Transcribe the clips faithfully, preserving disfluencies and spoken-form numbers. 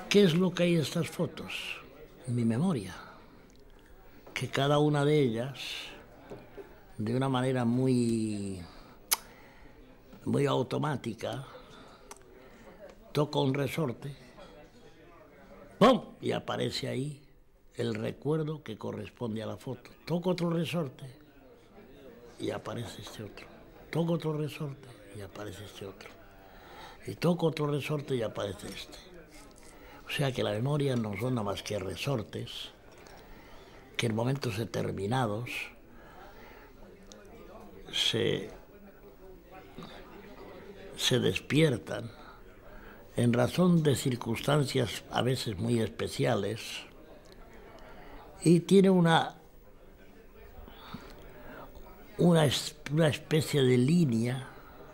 ¿Qué es lo que hay en estas fotos? Mi memoria. Que cada una de ellas, de una manera muy, muy automática, toca un resorte, ¡pum! Y aparece ahí el recuerdo que corresponde a la foto. Toco otro resorte y aparece este otro. Toco otro resorte y aparece este otro. Y toco otro resorte y aparece este. O sea que la memoria no son nada más que resortes que en momentos determinados se, se despiertan en razón de circunstancias a veces muy especiales y tiene una, una, una especie de línea,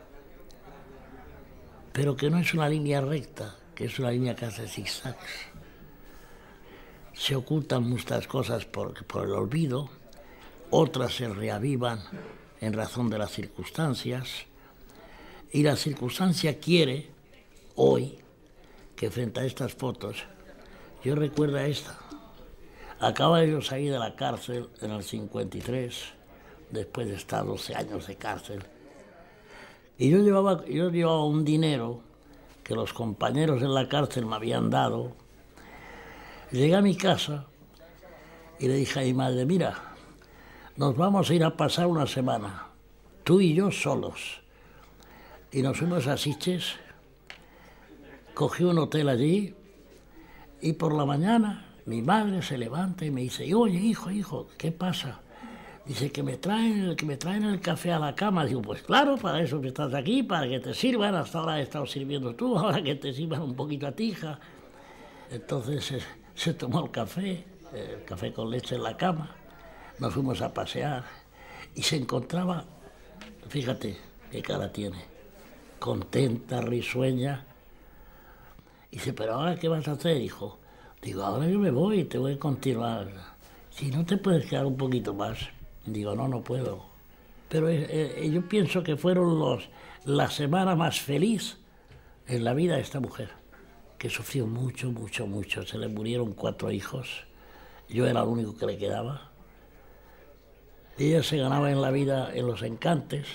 pero que no es una línea recta, que es una línea que hace zigzags. Se ocultan muchas cosas por, por el olvido, otras se reavivan en razón de las circunstancias, y la circunstancia quiere, hoy, que frente a estas fotos, yo recuerdo esta. Acaba de yo salir de la cárcel en el cincuenta y tres, después de estar doce años de cárcel, y yo llevaba, yo llevaba un dinero que los compañeros en la cárcel me habían dado. Llegué a mi casa y le dije a mi madre, mira, nos vamos a ir a pasar una semana, tú y yo solos. Y nos fuimos a Sitges, cogí un hotel allí y por la mañana mi madre se levanta y me dice, oye, hijo, hijo, ¿qué pasa? Dice, que me traen, que me traen el café a la cama. Digo, pues claro, para eso que estás aquí, para que te sirvan. Hasta ahora he estado sirviendo tú, ahora que te sirvan un poquito a ti, hija. Entonces se, se tomó el café, el café con leche en la cama, nos fuimos a pasear y se encontraba, fíjate qué cara tiene, contenta, risueña. Y dice, pero ahora ¿qué vas a hacer, hijo? Digo, ahora yo me voy, te voy a continuar. Si no te puedes quedar un poquito más. Digo, no, no puedo. Pero eh, yo pienso que fueron los, la semana más feliz en la vida de esta mujer, que sufrió mucho, mucho, mucho. Se le murieron cuatro hijos. Yo era el único que le quedaba. Ella se ganaba en la vida en los encantes,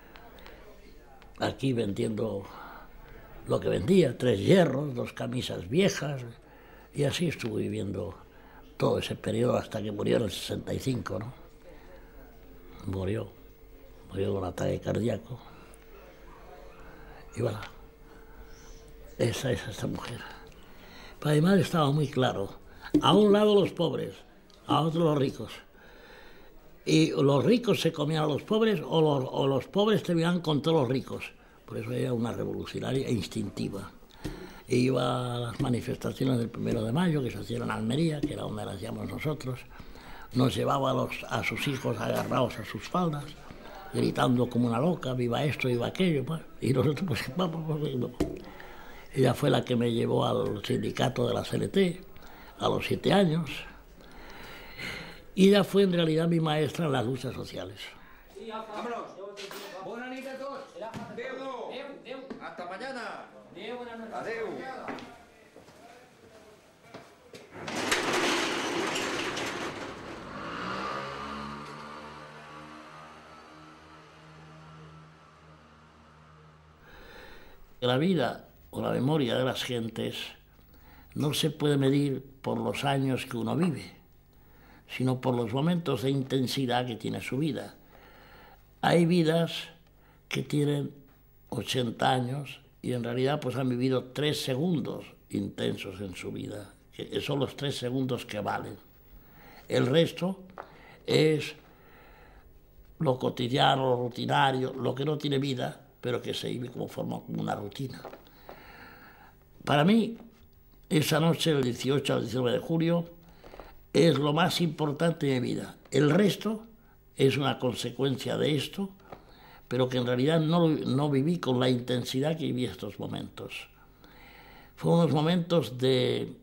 aquí vendiendo lo que vendía, tres hierros, dos camisas viejas, y así estuvo viviendo todo ese periodo hasta que murió en el sesenta y cinco, ¿no? Murió, murió de un ataque cardíaco. Y voilà, esa es esta mujer. Pero además estaba muy claro, a un lado los pobres, a otro los ricos. Y los ricos se comían a los pobres o los, o los pobres terminaban con todos los ricos. Por eso era una revolucionaria e instintiva. E iba a las manifestaciones del primero de mayo, que se hacían en Almería, que era donde las hacíamos nosotros. Nos llevaba a, los, a sus hijos agarrados a sus faldas, gritando como una loca, viva esto, viva aquello. Pues. Y nosotros, pues, vamos, vamos. Ella fue la que me llevó al sindicato de la C N T a los siete años. Y ella fue en realidad mi maestra en las luchas sociales. Vámonos. Buenas noches a todos. Adeu. Hasta mañana. Adeu. La vida o la memoria de las gentes no se puede medir por los años que uno vive, sino por los momentos de intensidad que tiene su vida. Hay vidas que tienen ochenta años y en realidad pues han vivido tres segundos intensos en su vida, que son los tres segundos que valen. El resto es lo cotidiano, lo rutinario, lo que no tiene vida, pero que se vive como forma como una rutina. Para mí, esa noche, del dieciocho al diecinueve de julio, es lo más importante de mi vida. El resto es una consecuencia de esto, pero que en realidad no, no viví con la intensidad que viví estos momentos. Fueron unos momentos de,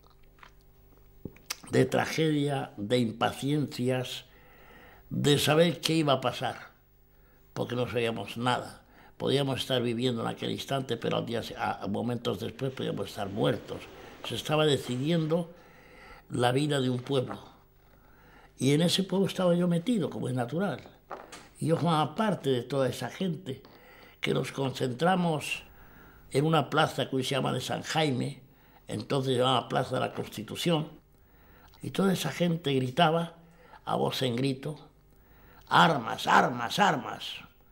de tragedia, de impaciencias, de saber qué iba a pasar, porque no sabíamos nada. Podíamos estar viviendo en aquel instante, pero al día, a momentos después podíamos estar muertos. se estaba decidiendo la vida de un pueblo. Y en ese pueblo estaba yo metido, como es natural. Y yo formaba parte de toda esa gente que nos concentramos en una plaza que hoy se llama de San Jaime, entonces se llamaba Plaza de la Constitución, y toda esa gente gritaba a voz en grito: armas, armas, armas.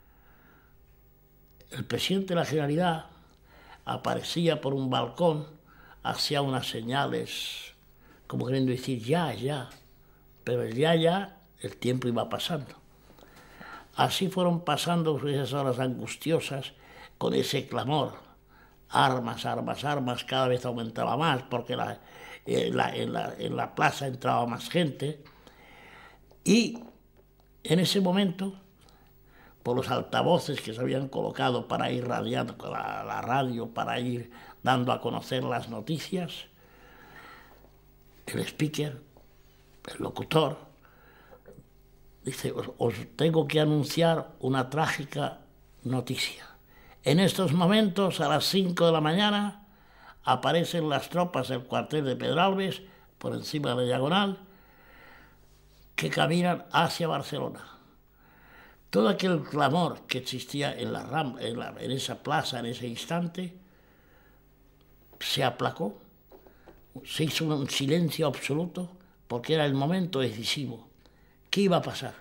El presidente de la Generalidad aparecía por un balcón, hacía unas señales como queriendo decir ya, ya, pero el ya, ya, el tiempo iba pasando. Así fueron pasando esas horas angustiosas con ese clamor: armas, armas, armas. Cada vez aumentaba más porque la, en, la, en, la, en la plaza entraba más gente. Y en ese momento, por los altavoces que se habían colocado para ir radiando la, la radio, para ir dando a conocer las noticias, el speaker, el locutor, dice: os, os tengo que anunciar una trágica noticia. En estos momentos, a las cinco de la mañana, aparecen las tropas del cuartel de Pedralbes, por encima de la diagonal, que caminan hacia Barcelona. Todo aquel clamor que existía en, la ram, en, la, en esa plaza, en ese instante, se aplacó. Se hizo un silencio absoluto porque era el momento decisivo. ¿Qué iba a pasar?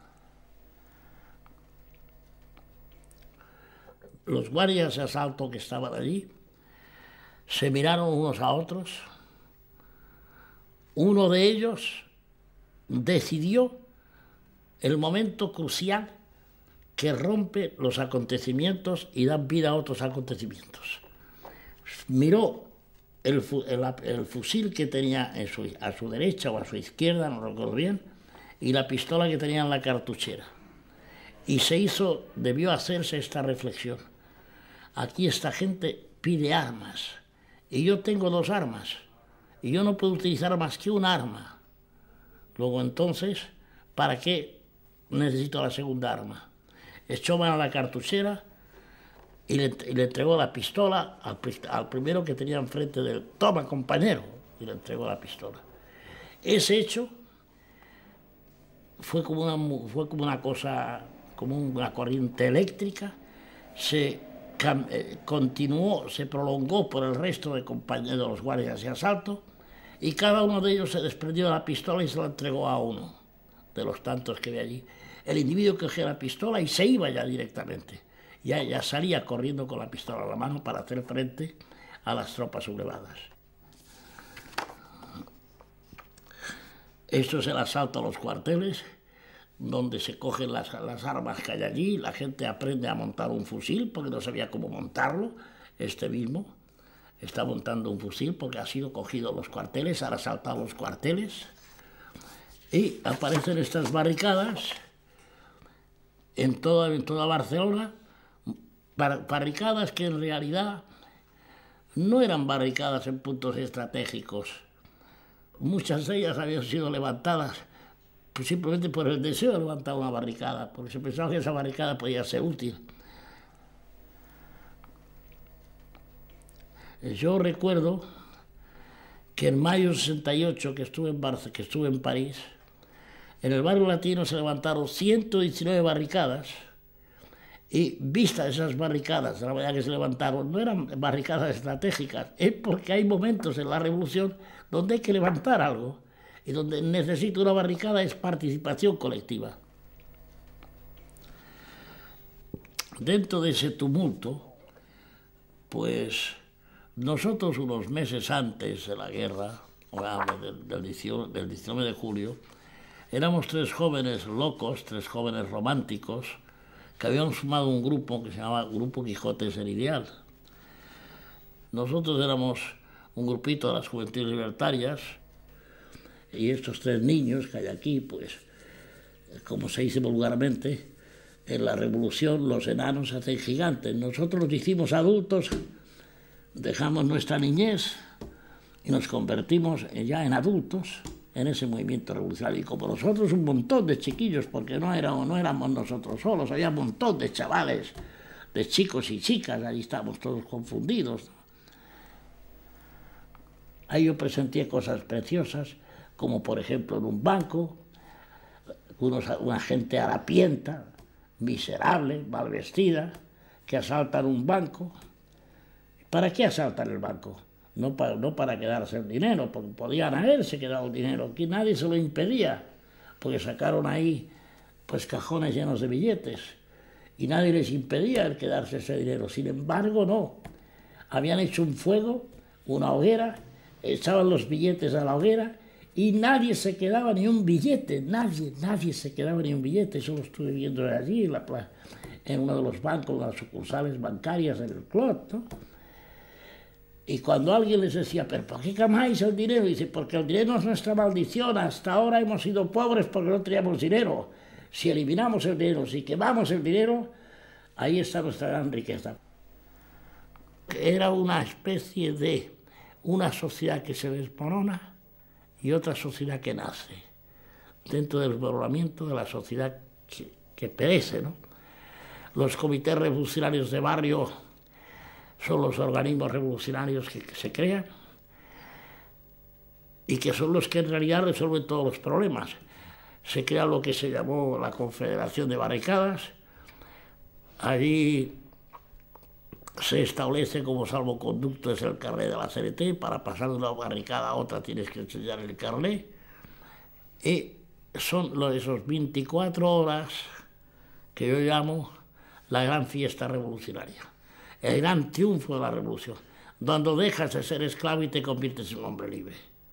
Los guardias de asalto que estaban allí se miraron unos a otros. Uno de ellos decidió el momento crucial que rompe los acontecimientos y da vida a otros acontecimientos. Miró el, el, el fusil que tenía en su, a su derecha o a su izquierda, no recuerdo bien, y la pistola que tenía en la cartuchera. Y se hizo, debió hacerse esta reflexión: aquí esta gente pide armas, y yo tengo dos armas, y yo no puedo utilizar más que un arma. Luego entonces, ¿para qué necesito la segunda arma? Echó mano a la cartuchera y le, y le entregó la pistola al, al primero que tenía enfrente de él. Toma, compañero, y le entregó la pistola. Ese hecho fue como una, fue como una cosa, como una corriente eléctrica, se eh, continuó, se prolongó por el resto de compañeros de los guardias de asalto, y cada uno de ellos se desprendió de la pistola y se la entregó a uno de los tantos que había allí. El individuo cogía la pistola y se iba ya directamente. Ya, ya salía corriendo con la pistola en la mano para hacer frente a las tropas sublevadas. Esto es el asalto a los cuarteles, donde se cogen las, las armas que hay allí. La gente aprende a montar un fusil porque no sabía cómo montarlo. Este mismo está montando un fusil porque ha sido cogido los cuarteles, han asaltado los cuarteles. Y aparecen estas barricadas en toda, en toda Barcelona, barricadas que en realidad no eran barricadas en puntos estratégicos. Muchas de ellas habían sido levantadas pues simplemente por el deseo de levantar una barricada, porque se pensaba que esa barricada podía ser útil. Yo recuerdo que en mayo del sesenta y ocho, que estuve en, Barce, que estuve en París, en el barrio latino se levantaron ciento diecinueve barricadas, y vistas esas barricadas, de la manera que se levantaron, no eran barricadas estratégicas, es porque hay momentos en la revolución donde hay que levantar algo, y donde necesita una barricada es participación colectiva. Dentro de ese tumulto, pues nosotros unos meses antes de la guerra, del, del, del diecinueve de julio, éramos tres jóvenes locos, tres jóvenes románticos, que habíamos formado un grupo que se llamaba Grupo Quijotes del Ideal. Nosotros éramos un grupito de las Juventudes Libertarias, y estos tres niños que hay aquí, pues, como se dice vulgarmente, en la revolución los enanos se hacen gigantes. Nosotros nos hicimos adultos, dejamos nuestra niñez y nos convertimos ya en adultos en ese movimiento revolucionario. Y como nosotros un montón de chiquillos, porque no éramos, no éramos nosotros solos, había un montón de chavales, de chicos y chicas, ahí estábamos todos confundidos. Ahí yo presenté cosas preciosas, como por ejemplo en un banco, unos, una gente harapienta, miserable, mal vestida, que asaltan un banco. ¿Para qué asaltan el banco? No para, no para quedarse el dinero, porque podían haberse quedado el dinero, aquí nadie se lo impedía, porque sacaron ahí pues cajones llenos de billetes y nadie les impedía el quedarse ese dinero. Sin embargo, no. Habían hecho un fuego, una hoguera, echaban los billetes a la hoguera y nadie se quedaba ni un billete, nadie, nadie se quedaba ni un billete. Eso lo estuve viendo allí en, la, en uno de los bancos, en las sucursales bancarias en el Clot, ¿no? Y cuando alguien les decía, ¿pero por qué quemáis el dinero? Dice, porque el dinero es nuestra maldición, hasta ahora hemos sido pobres porque no teníamos dinero. Si eliminamos el dinero, si quemamos el dinero, ahí está nuestra gran riqueza. Era una especie de una sociedad que se desmorona y otra sociedad que nace, dentro del desmoronamiento de la sociedad que, que perece, ¿no? Los comités revolucionarios de barrio son los organismos revolucionarios que, que se crean y que son los que en realidad resuelven todos los problemas. Se crea lo que se llamó la Confederación de Barricadas. Allí se establece como salvoconducto es el carnet de la C N T. Para pasar de una barricada a otra tienes que enseñar el carnet. Y son esos veinticuatro horas que yo llamo la gran fiesta revolucionaria, el gran triunfo de la revolución, donde dejas de ser esclavo y te conviertes en un hombre libre.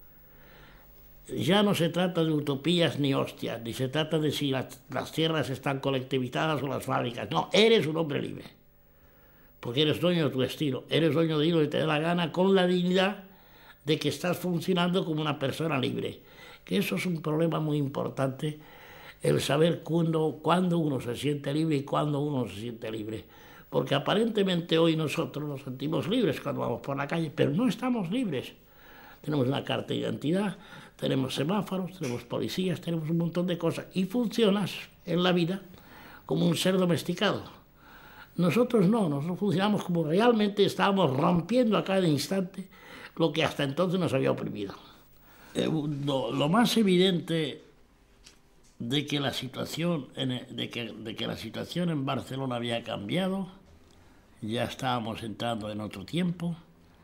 Ya no se trata de utopías ni hostias, ni se trata de si las, las tierras están colectivizadas o las fábricas. No, eres un hombre libre, porque eres dueño de tu destino, eres dueño de lo que te dé la gana, con la dignidad de que estás funcionando como una persona libre. Que eso es un problema muy importante, el saber cuándo, cuándo uno se siente libre y cuándo uno se siente libre. Porque aparentemente hoy nosotros nos sentimos libres cuando vamos por la calle, pero no estamos libres. Tenemos una carta de identidad, tenemos semáforos, tenemos policías, tenemos un montón de cosas y funcionas en la vida como un ser domesticado. Nosotros no, nosotros funcionamos como realmente estábamos rompiendo a cada instante lo que hasta entonces nos había oprimido. Eh, lo, lo más evidente de que la situación en, de que, de que la situación en Barcelona había cambiado, ya estábamos entrando en otro tiempo.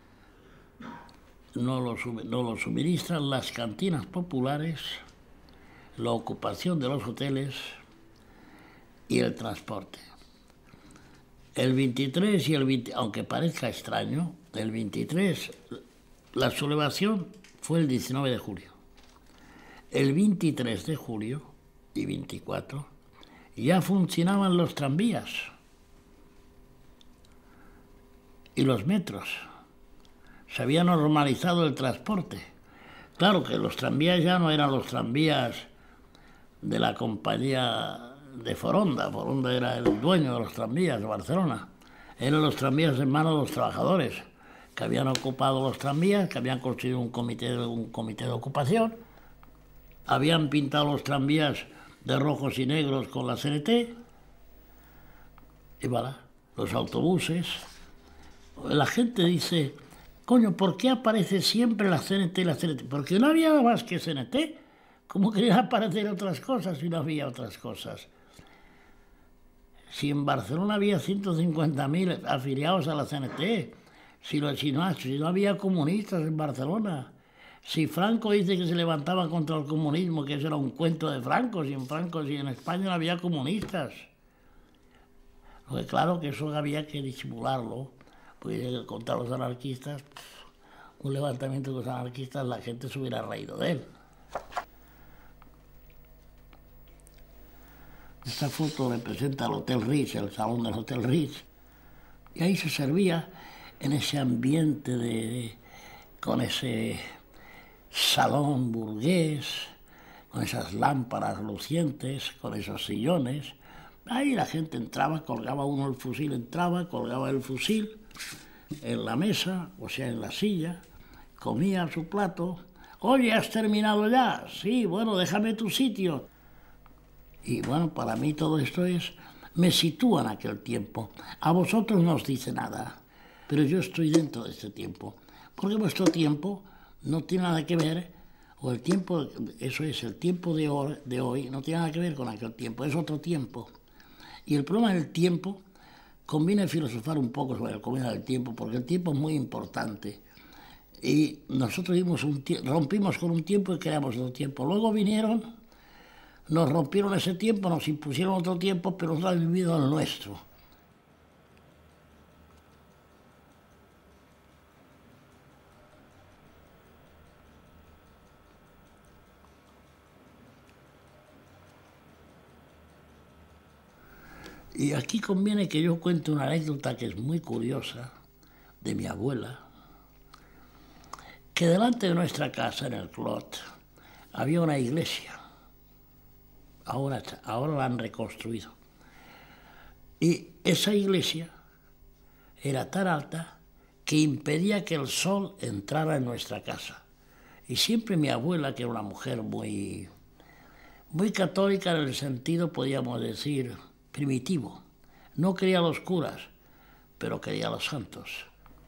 No lo, no lo suministran las cantinas populares, la ocupación de los hoteles y el transporte. El veintitrés y el veinte, aunque parezca extraño, el veintitrés, la sublevación fue el diecinueve de julio. El veintitrés de julio y veinticuatro ya funcionaban los tranvías y los metros. Se había normalizado el transporte. Claro que los tranvías ya no eran los tranvías de la compañía de Foronda. Foronda era el dueño de los tranvías de Barcelona. Eran los tranvías en manos de los trabajadores, que habían ocupado los tranvías, que habían construido un comité de, un comité de ocupación, habían pintado los tranvías de rojos y negros con la C N T, y voilà, los autobuses. La gente dice, coño, ¿por qué aparece siempre la C N T y la C N T? Porque no había nada más que C N T. ¿Cómo querían aparecer otras cosas si no había otras cosas? Si en Barcelona había ciento cincuenta mil afiliados a la C N T, si, lo, si, no, si no había comunistas en Barcelona, si Franco dice que se levantaba contra el comunismo, que eso era un cuento de Franco, si en Franco, si en España no había comunistas. Porque claro que eso había que disimularlo, porque contra los anarquistas, un levantamiento de los anarquistas, la gente se hubiera reído de él. Esta foto representa el Hotel Ritz, el salón del Hotel Ritz. Y ahí se servía en ese ambiente de, con ese salón burgués, con esas lámparas lucientes, con esos sillones. Ahí la gente entraba, colgaba uno el fusil, entraba, colgaba el fusil en la mesa, o sea, en la silla, comía su plato. Oye, ¿has terminado ya? Sí, bueno, déjame tu sitio. Y bueno, para mí todo esto es, me sitúa en aquel tiempo. A vosotros no os dice nada, pero yo estoy dentro de este tiempo, porque vuestro tiempo no tiene nada que ver, o el tiempo, eso es, el tiempo de hoy, de hoy no tiene nada que ver con aquel tiempo, es otro tiempo. Y el problema del tiempo, conviene filosofar un poco sobre el comienzo del tiempo, porque el tiempo es muy importante. Y nosotros dimos un rompimos con un tiempo y creamos otro tiempo. Luego vinieron, nos rompieron ese tiempo, nos impusieron otro tiempo, pero nosotros hemos vivido el nuestro. Y aquí conviene que yo cuente una anécdota que es muy curiosa, de mi abuela, que delante de nuestra casa, en el Clot, había una iglesia. Ahora, ahora la han reconstruido. Y esa iglesia era tan alta que impedía que el sol entrara en nuestra casa. Y siempre mi abuela, que era una mujer muy, muy católica en el sentido, podríamos decir, primitivo. No quería a los curas, pero quería a los santos.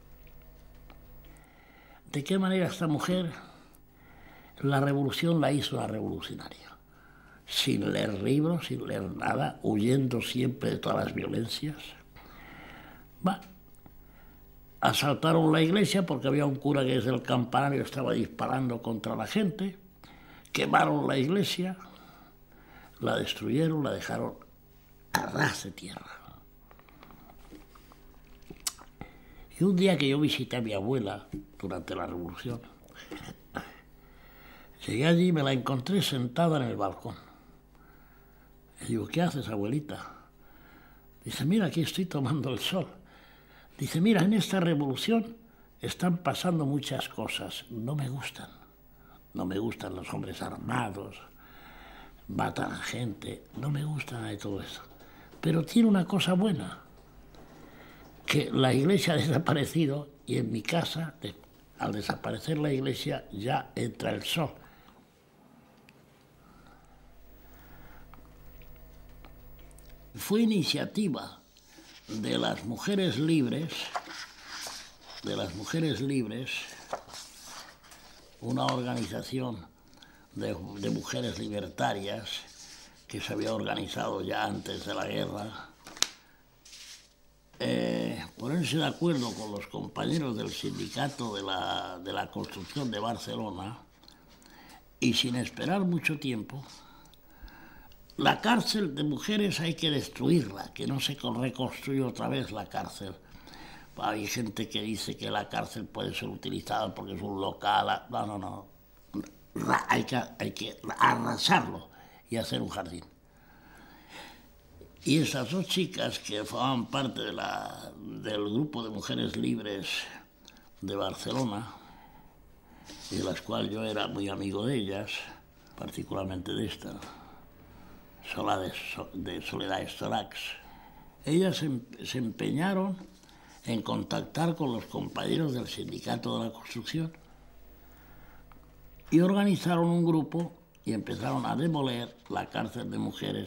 ¿De qué manera esta mujer la revolución la hizo una revolucionaria? Sin leer libros, sin leer nada, huyendo siempre de todas las violencias. Va. Asaltaron la iglesia porque había un cura que desde el campanario estaba disparando contra la gente. Quemaron la iglesia, la destruyeron, la dejaron a ras de tierra. Y un día que yo visité a mi abuela durante la revolución, llegué allí y me la encontré sentada en el balcón. Le digo, ¿qué haces, abuelita? Dice, mira, aquí estoy tomando el sol. Dice, mira, en esta revolución están pasando muchas cosas. No me gustan. No me gustan los hombres armados, matan a gente. No me gusta nada de todo eso. Pero tiene una cosa buena, que la iglesia ha desaparecido y en mi casa, de, al desaparecer la iglesia, ya entra el sol. Fue iniciativa de las mujeres libres, de las mujeres libres, una organización de, de mujeres libertarias que se había organizado ya antes de la guerra, eh, ponerse de acuerdo con los compañeros del sindicato de la, de la construcción de Barcelona y sin esperar mucho tiempo, la cárcel de mujeres hay que destruirla, que no se reconstruya otra vez la cárcel. Hay gente que dice que la cárcel puede ser utilizada porque es un local. No, no, no. Hay que, hay que arrasarlo y hacer un jardín. Y esas dos chicas que formaban parte de la, del grupo de mujeres libres de Barcelona, y de las cuales yo era muy amigo de ellas, particularmente de esta, de Soledad Estorax, ellas se empeñaron en contactar con los compañeros del sindicato de la construcción y organizaron un grupo y empezaron a demoler la cárcel de mujeres.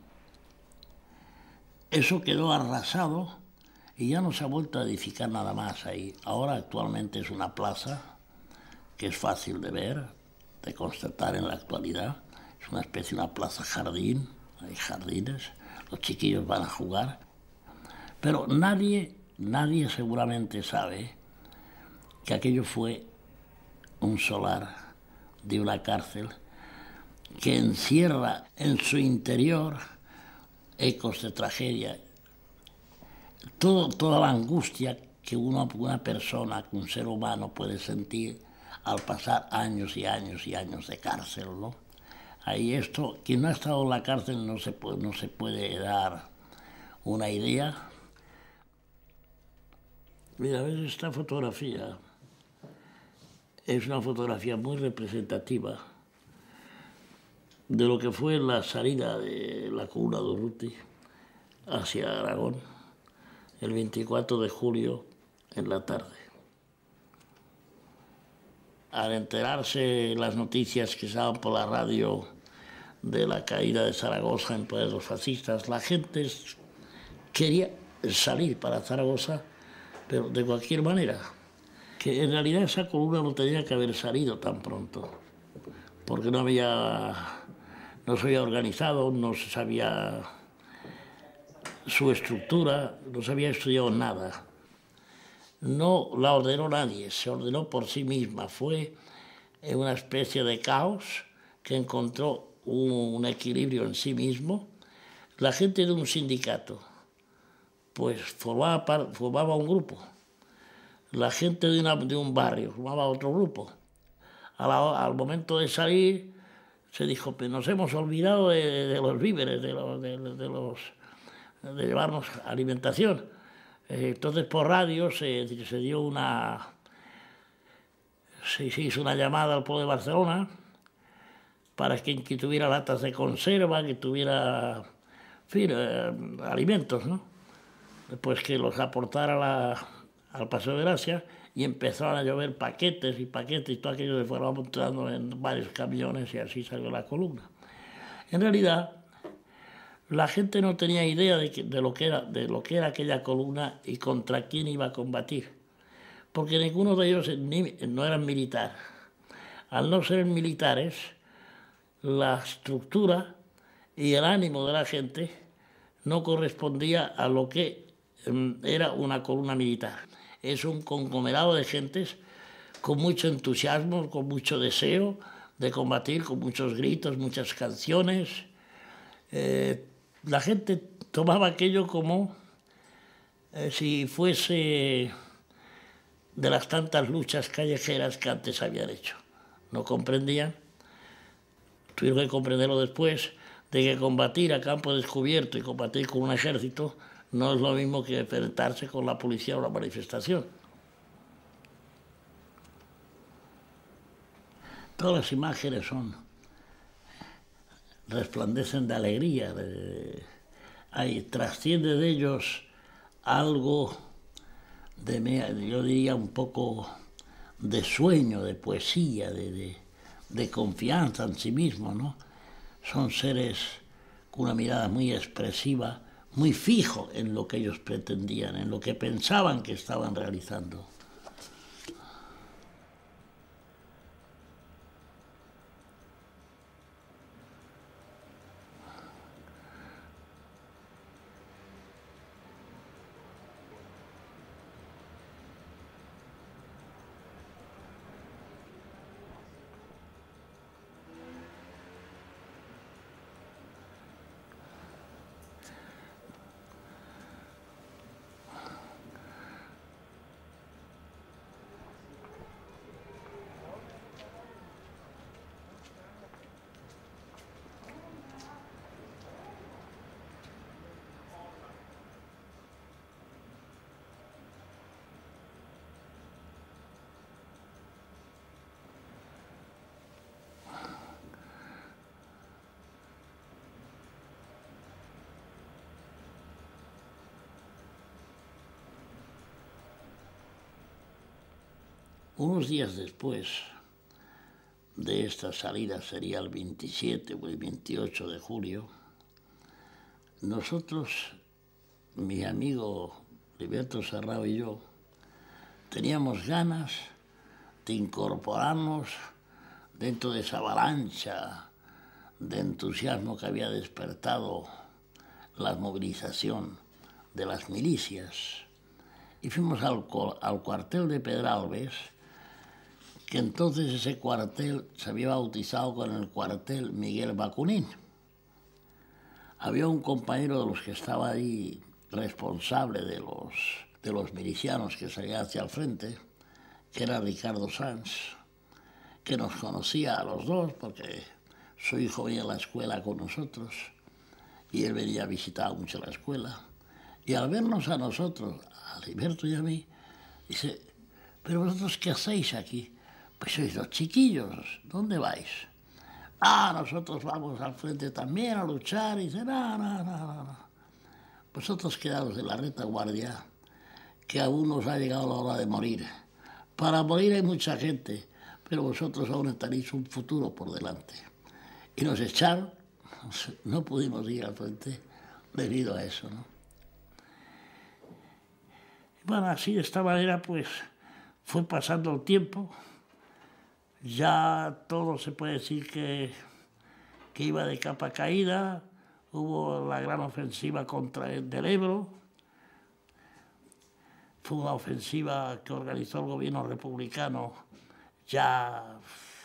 Eso quedó arrasado y ya no se ha vuelto a edificar nada más ahí. Ahora actualmente es una plaza que es fácil de ver, de constatar en la actualidad. Es una especie de una plaza jardín, hay jardines, los chiquillos van a jugar, pero nadie, nadie seguramente sabe que aquello fue un solar de una cárcel que encierra en su interior ecos de tragedia, todo, toda la angustia que una, una persona, que un ser humano puede sentir al pasar años y años y años de cárcel, ¿no? Ahí esto, quien no ha estado en la cárcel no se puede, no se puede dar una idea. Mira, ves esta fotografía, es una fotografía muy representativa de lo que fue la salida de la Comuna de Urruti hacia Aragón el veinticuatro de julio en la tarde. Al enterarse las noticias que estaban por la radio de la caída de Zaragoza en poder de los fascistas, la gente quería salir para Zaragoza, pero de cualquier manera. que en realidad esa columna no tenía que haber salido tan pronto, porque no había, no se había organizado, no se sabía su estructura, no se había estudiado nada. No la ordenó nadie, se ordenó por sí misma, fue una especie de caos que encontró un, un equilibrio en sí mismo. La gente de un sindicato pues formaba, formaba un grupo, la gente de, una, de un barrio formaba otro grupo. A la, al momento de salir se dijo, pues nos hemos olvidado de, de los víveres, de, los, de, de, los, de llevarnos alimentación. Entonces por radio se, se dio una, se, se hizo una llamada al pueblo de Barcelona para que, que tuviera latas de conserva, que tuviera, en fin, eh, alimentos, ¿no? Pues que los aportara la, al Paseo de Gracia, y empezaron a llover paquetes y paquetes y todo aquello se fueron montando en varios camiones y así salió la columna. En realidad, la gente no tenía idea de, que, de, lo que era, de lo que era aquella columna y contra quién iba a combatir, porque ninguno de ellos ni, no eran militares. Al no ser militares, la estructura y el ánimo de la gente no correspondía a lo que um, era una columna militar. Es un conglomerado de gentes con mucho entusiasmo, con mucho deseo de combatir, con muchos gritos, muchas canciones. Eh, la gente tomaba aquello como eh, si fuese de las tantas luchas callejeras que antes habían hecho. No comprendían, tuvieron que comprenderlo después, de que combatir a campo descubierto y combatir con un ejército no es lo mismo que enfrentarse con la policía o la manifestación. Todas las imágenes son, resplandecen de alegría, de, hay, trasciende de ellos algo de, yo diría, un poco de sueño, de poesía, de, de, de confianza en sí mismo, ¿no? Son seres con una mirada muy expresiva, muy fijo en lo que ellos pretendían, en lo que pensaban que estaban realizando. Unos días después de esta salida, sería el veintisiete o el veintiocho de julio, nosotros, mi amigo Liberto Serrao y yo, teníamos ganas de incorporarnos dentro de esa avalancha de entusiasmo que había despertado la movilización de las milicias. Y fuimos al, al cuartel de Pedralbes, que entonces ese cuartel se había bautizado con el cuartel Miguel Bacunín. Había un compañero de los que estaba ahí responsable de los, de los milicianos que salían hacia el frente, que era Ricardo Sanz, que nos conocía a los dos porque su hijo venía a la escuela con nosotros y él venía a visitar mucho la escuela. Y al vernos a nosotros, a Liberto y a mí, dice, ¿pero vosotros qué hacéis aquí? Pues sois los chiquillos, ¿dónde vais? Ah, nosotros vamos al frente también a luchar. Y dice, no, no, no, no. Vosotros quedados en la retaguardia, que aún nos ha llegado la hora de morir. Para morir hay mucha gente, pero vosotros aún tenéis un futuro por delante. Y nos echaron, no pudimos ir al frente debido a eso, ¿no? Bueno, así de esta manera, pues, Fue pasando el tiempo, ya todo se puede decir que, que iba de capa caída, hubo la gran ofensiva contra el del Ebro, fue una ofensiva que organizó el gobierno republicano ya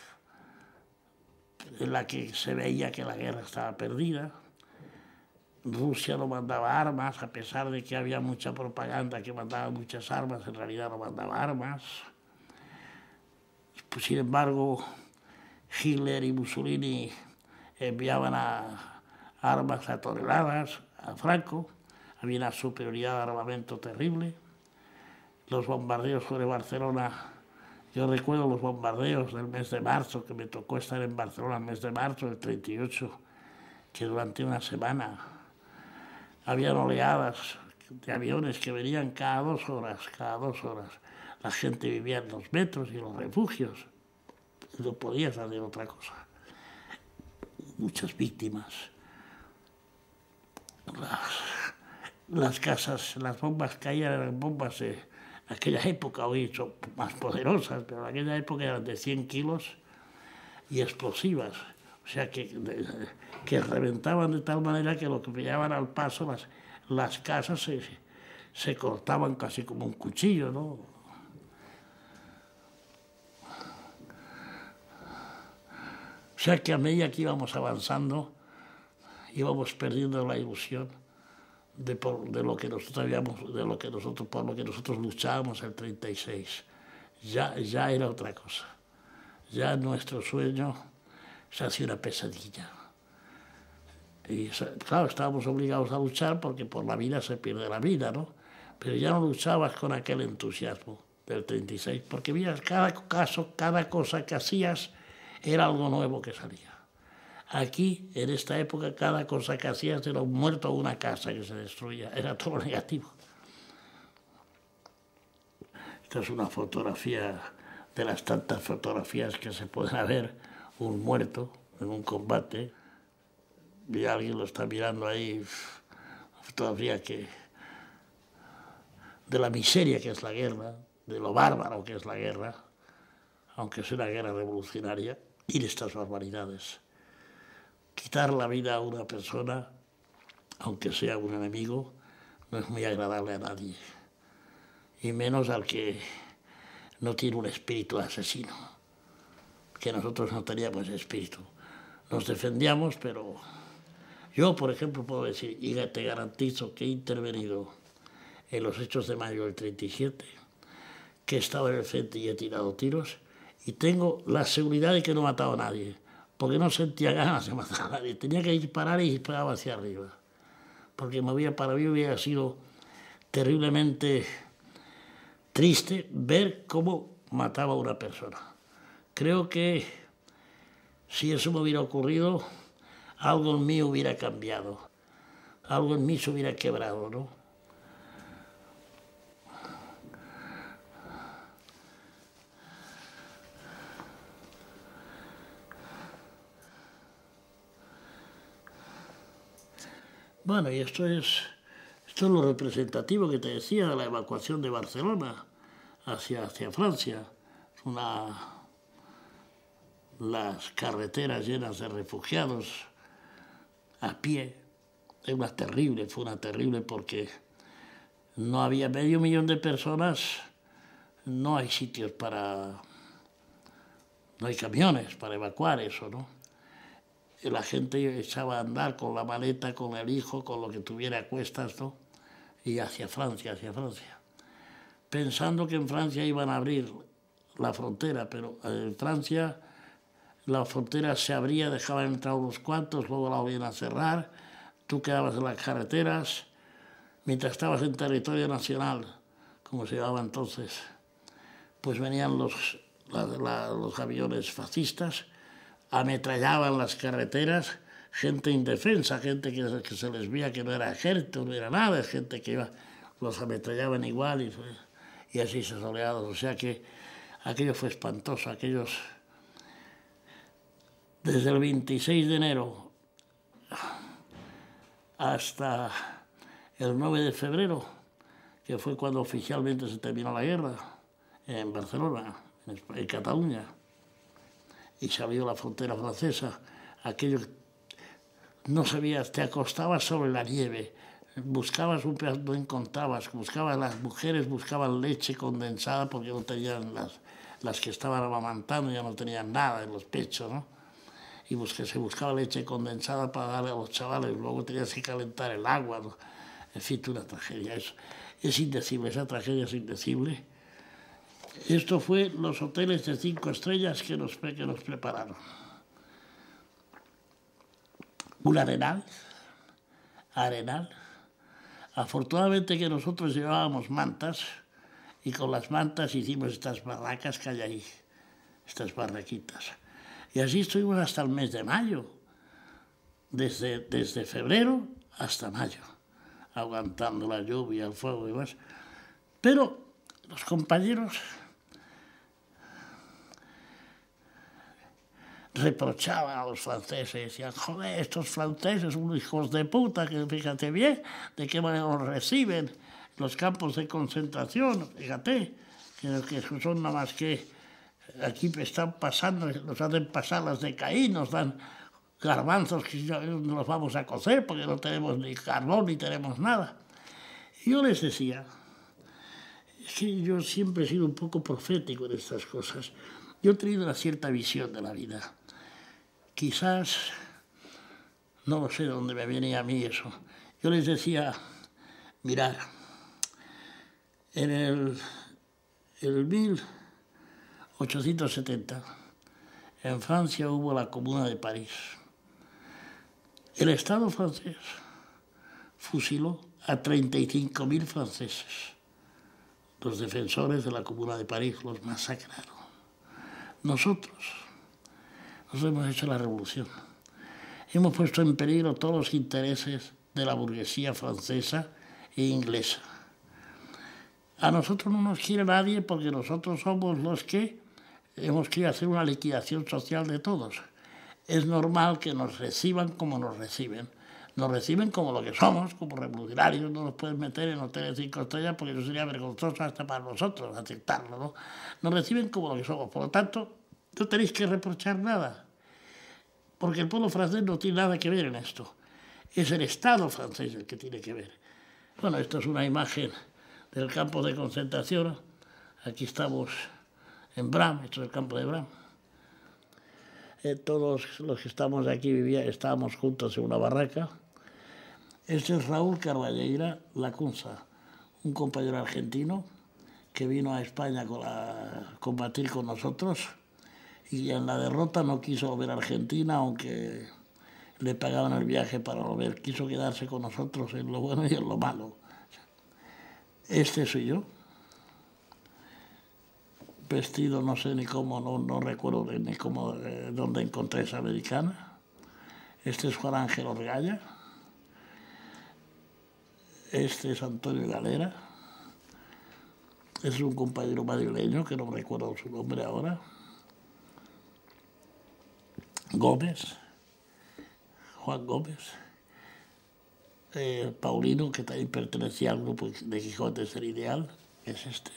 en la que se veía que la guerra estaba perdida. Rusia no mandaba armas, a pesar de que había mucha propaganda que mandaba muchas armas, en realidad no mandaba armas. Pues, sin embargo, Hitler y Mussolini enviaban a armas a toneladas a Franco, había una superioridad de armamento terrible. Los bombardeos sobre Barcelona, yo recuerdo los bombardeos del mes de marzo, que me tocó estar en Barcelona el mes de marzo del treinta y ocho, que durante una semana habían oleadas de aviones que venían cada dos horas, cada dos horas. La gente vivía en los metros y en los refugios. No podía hacer otra cosa. Muchas víctimas. Las, las casas, las bombas caían, eran bombas de aquella época, hoy son más poderosas, pero en aquella época eran de cien kilos y explosivas. O sea, que, de, que reventaban de tal manera que lo que pillaban al paso, las, las casas se, se cortaban casi como un cuchillo, ¿no? O sea, que a medida que íbamos avanzando, íbamos perdiendo la ilusión de, por, de lo que nosotros habíamos, de lo que nosotros, por lo que nosotros luchábamos el treinta y seis. Ya, ya era otra cosa. Ya nuestro sueño se hacía una pesadilla. Y claro, estábamos obligados a luchar porque por la vida se pierde la vida, ¿no? Pero ya no luchabas con aquel entusiasmo del treinta y seis, porque veías cada caso, cada cosa que hacías era algo nuevo que salía. Aquí, en esta época, cada cosa que hacías era un muerto o una casa que se destruía, era todo negativo. Esta es una fotografía de las tantas fotografías que se pueden ver, un muerto en un combate, y alguien lo está mirando ahí, una fotografía que, de la miseria que es la guerra, de lo bárbaro que es la guerra, aunque es una guerra revolucionaria, y de estas barbaridades. Quitar la vida a una persona, aunque sea un enemigo, no es muy agradable a nadie, y menos al que no tiene un espíritu asesino, que nosotros no teníamos espíritu. Nos defendíamos, pero yo, por ejemplo, puedo decir, y te garantizo que he intervenido en los hechos de mayo del treinta y siete, que he estado en el frente y he tirado tiros, y tengo la seguridad de que no he matado a nadie, porque no sentía ganas de matar a nadie. Tenía que disparar y disparaba hacia arriba, porque me había, para mí hubiera sido terriblemente triste ver cómo mataba a una persona. Creo que si eso me hubiera ocurrido, algo en mí hubiera cambiado, algo en mí se hubiera quebrado, ¿no? Bueno, y esto es, esto es lo representativo que te decía de la evacuación de Barcelona hacia, hacia Francia. Una, las carreteras llenas de refugiados a pie. Es una terrible, fue una terrible porque no había medio millón de personas, no hay sitios para, no hay camiones para evacuar eso, ¿no? La gente echaba a andar con la maleta, con el hijo, con lo que tuviera a cuestas, ¿no? Y hacia Francia, hacia Francia. Pensando que en Francia iban a abrir la frontera, pero en Francia la frontera se abría, dejaban entrar unos cuantos, luego la volvían a cerrar, tú quedabas en las carreteras, mientras estabas en territorio nacional, como se llamaba entonces, pues venían los, la, la, los aviones fascistas, ametrallaban las carreteras, gente indefensa, gente que, que se les veía que no era ejército, no era nada, gente que iba, los ametrallaban igual y, y así se soleados. O sea que aquello fue espantoso, aquellos... Desde el veintiséis de enero hasta el nueve de febrero, que fue cuando oficialmente se terminó la guerra, en Barcelona, en, España, en Cataluña, y se abrió la frontera francesa. Aquello no sabías, te acostabas sobre la nieve, buscabas un pedazo, no encontrabas, buscabas, las mujeres buscaban leche condensada porque no tenían las, las que estaban amamantando, ya no tenían nada en los pechos, ¿no? Y busque, se buscaba leche condensada para darle a los chavales, luego tenías que calentar el agua, ¿no? En fin, una tragedia. Es, es indecible, esa tragedia es indecible. Esto fue los hoteles de cinco estrellas que nos, que nos prepararon. Un arenal, arenal. Afortunadamente que nosotros llevábamos mantas y con las mantas hicimos estas barracas que hay ahí, estas barraquitas. Y así estuvimos hasta el mes de mayo, desde, desde febrero hasta mayo, aguantando la lluvia, el fuego y demás. Pero los compañeros reprochaban a los franceses, decían, joder, estos franceses son hijos de puta, que fíjate bien de qué manera nos reciben los campos de concentración, fíjate, que son nada más que aquí están pasando, nos hacen pasar las de Caín, nos dan garbanzos que no los vamos a cocer porque no tenemos ni carbón ni tenemos nada. Y yo les decía, es que yo siempre he sido un poco profético en estas cosas. Yo he tenido una cierta visión de la vida. Quizás, no lo sé de dónde me viene a mí eso. Yo les decía, mirad, en el, el mil ochocientos setenta, en Francia hubo la Comuna de París. El Estado francés fusiló a treinta y cinco mil franceses. Los defensores de la Comuna de París los masacraron. Nosotros, nosotros hemos hecho la revolución. Hemos puesto en peligro todos los intereses de la burguesía francesa e inglesa. A nosotros no nos quiere nadie porque nosotros somos los que hemos querido hacer una liquidación social de todos. Es normal que nos reciban como nos reciben. Nos reciben como lo que somos, como revolucionarios. No nos pueden meter en hoteles cinco estrellas porque eso sería vergonzoso hasta para nosotros aceptarlo, ¿no? Nos reciben como lo que somos. Por lo tanto, no tenéis que reprochar nada, porque el pueblo francés no tiene nada que ver en esto. Es el Estado francés el que tiene que ver. Bueno, esto es una imagen del campo de concentración. Aquí estamos en Bram, esto es el campo de Bram. Eh, todos los que estamos aquí vivía, estábamos juntos en una barraca. Este es Raúl Carballeira Lacunza, un compañero argentino que vino a España a combatir con nosotros y en la derrota no quiso volver a Argentina, aunque le pagaban el viaje para volver. Quiso quedarse con nosotros en lo bueno y en lo malo. Este soy yo, vestido no sé ni cómo, no, no recuerdo ni cómo, eh, dónde encontré esa americana. Este es Juan Ángel Orgalla. Este es Antonio Galera. Este es un compañero madrileño que no recuerdo su nombre ahora. Gómez, Juan Gómez. Eh, Paulino, que también pertenecía al grupo de Quijotes del Ideal, que es este.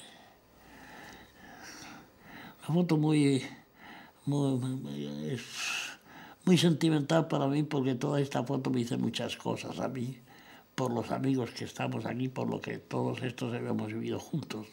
Una foto muy, muy, muy, es muy sentimental para mí porque toda esta foto me dice muchas cosas a mí, por los amigos que estamos aquí, por lo que todos estos habíamos vivido juntos.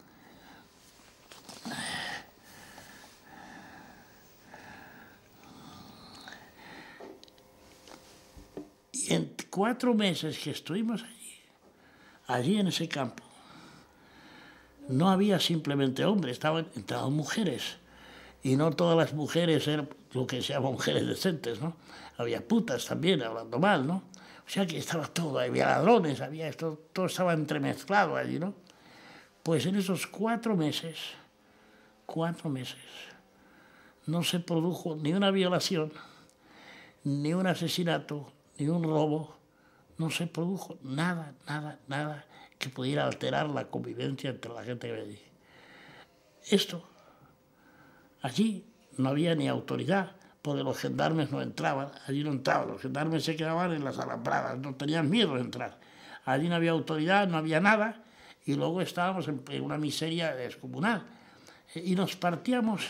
Y en cuatro meses que estuvimos allí, allí en ese campo, no había simplemente hombres, estaban entradas mujeres. Y no todas las mujeres eran lo que se llama mujeres decentes, ¿no? Había putas también, hablando mal, ¿no? O sea que estaba todo, había ladrones, había esto, todo estaba entremezclado allí, ¿no? Pues en esos cuatro meses, cuatro meses, no se produjo ni una violación, ni un asesinato, ni un robo, no se produjo nada, nada, nada que pudiera alterar la convivencia entre la gente que ve allí. Esto, allí no había ni autoridad, porque los gendarmes no entraban, allí no entraban, los gendarmes se quedaban en las alambradas, no tenían miedo de entrar. Allí no había autoridad, no había nada, y luego estábamos en una miseria descomunal. y nos partíamos,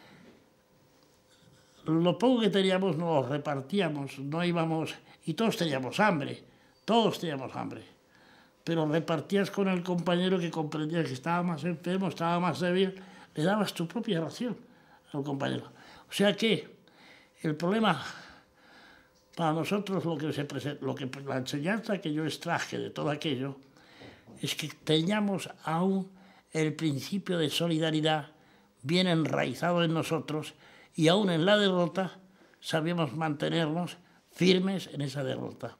lo poco que teníamos nos lo repartíamos, no íbamos, y todos teníamos hambre, todos teníamos hambre, pero repartías con el compañero que comprendía que estaba más enfermo, estaba más débil, le dabas tu propia ración al compañero. O sea que el problema para nosotros, lo que se presenta, lo que, la enseñanza que yo extraje de todo aquello, es que teníamos aún el principio de solidaridad bien enraizado en nosotros y aún en la derrota sabíamos mantenernos firmes en esa derrota.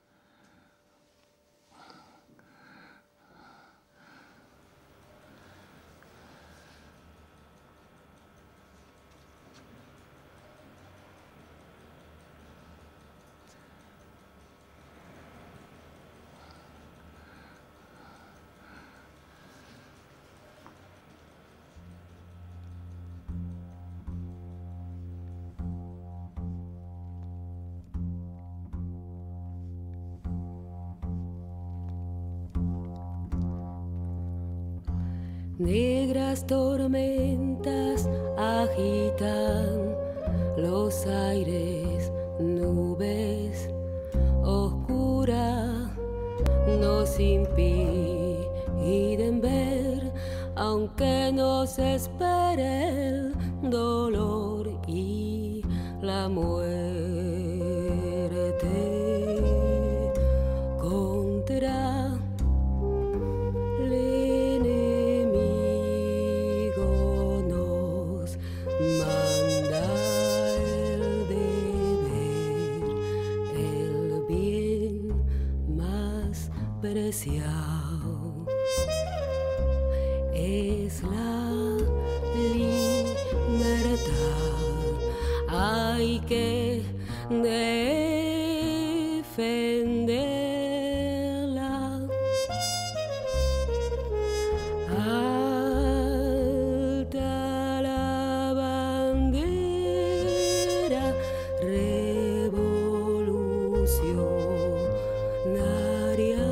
Negras tormentas agitan los aires, nubes oscuras nos impiden ver, aunque nos espere el dolor y la muerte. Contra es la libertad, hay que defenderla. Alta la bandera revolucionaria.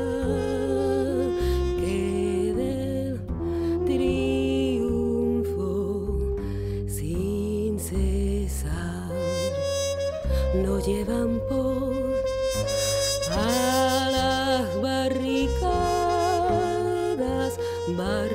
Nos llevan por a las barricadas, bar